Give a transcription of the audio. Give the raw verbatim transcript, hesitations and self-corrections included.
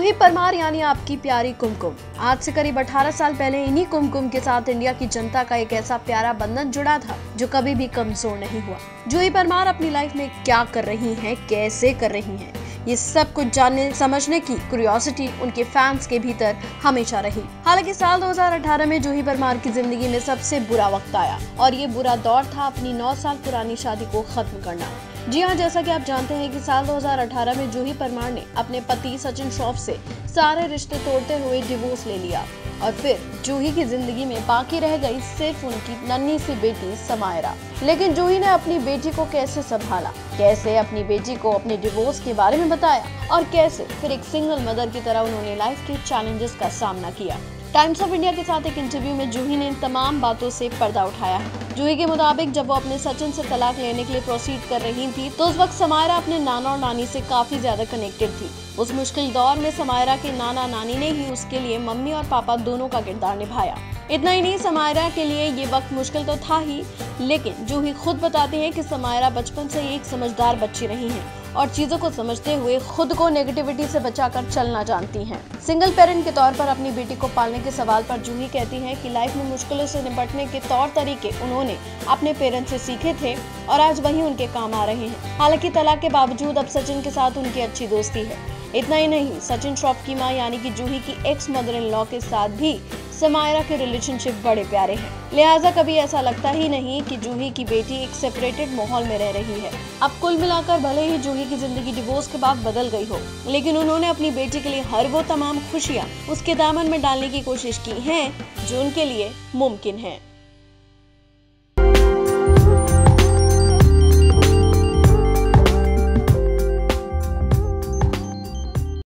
जूही परमार यानी आपकी प्यारी कुमकुम। आज से करीब अठारह साल पहले इन्हीं कुमकुम के साथ इंडिया की जनता का एक ऐसा प्यारा बंधन जुड़ा था जो कभी भी कमजोर नहीं हुआ। जूही परमार अपनी लाइफ में क्या कर रही हैं, कैसे कर रही हैं, ये सब कुछ जानने समझने की क्यूरियोसिटी उनके फैंस के भीतर हमेशा रही। हालांकि साल दो हज़ार अठारह में जूही परमार की जिंदगी में सबसे बुरा वक्त आया और ये बुरा दौर था अपनी नौ साल पुरानी शादी को खत्म करना। जी हाँ, जैसा कि आप जानते हैं कि साल दो हज़ार अठारह में जूही परमार ने अपने पति सचिन श्रॉफ से सारे रिश्ते तोड़ते हुए डिवोर्स ले लिया और फिर जूही की जिंदगी में बाकी रह गई सिर्फ उनकी नन्ही सी बेटी समायरा। लेकिन जूही ने अपनी बेटी को कैसे संभाला, कैसे अपनी बेटी को अपने डिवोर्स के बारे में बताया और कैसे फिर एक सिंगल मदर की तरह उन्होंने लाइफ के चैलेंजेस का सामना किया। टाइम्स ऑफ इंडिया के साथ एक इंटरव्यू में जूही ने इन तमाम बातों से पर्दा उठाया है। जूही के मुताबिक जब वो अपने सचिन से तलाक लेने के लिए प्रोसीड कर रही थी तो उस वक्त समायरा अपने नाना और नानी से काफी ज्यादा कनेक्टेड थी। उस मुश्किल दौर में समायरा के नाना नानी ने ही उसके लिए मम्मी और पापा दोनों का किरदार निभाया। इतना ही नहीं, समायरा के लिए ये वक्त मुश्किल तो था ही, लेकिन जूही खुद बताती है कि समायरा बचपन से एक समझदार बच्ची रही है और चीजों को समझते हुए खुद को नेगेटिविटी से बचाकर चलना जानती हैं। सिंगल पेरेंट के तौर पर अपनी बेटी को पालने के सवाल पर जूही कहती हैं कि लाइफ में मुश्किलों से निपटने के तौर तरीके उन्होंने अपने पेरेंट्स से सीखे थे और आज वही उनके काम आ रहे हैं। हालांकि तलाक के बावजूद अब सचिन के साथ उनकी अच्छी दोस्ती है। इतना ही नहीं, सचिन श्रॉफ की मां यानी कि जूही की एक्स मदर इन लॉ के साथ भी समायरा के रिलेशनशिप बड़े प्यारे हैं। लिहाजा कभी ऐसा लगता ही नहीं कि जूही की बेटी एक सेपरेटेड माहौल में रह रही है। अब कुल मिलाकर भले ही जूही की जिंदगी डिवोर्स के बाद बदल गई हो, लेकिन उन्होंने अपनी बेटी के लिए हर वो तमाम खुशियां उसके दामन में डालने की कोशिश की हैं जो उनके लिए मुमकिन है।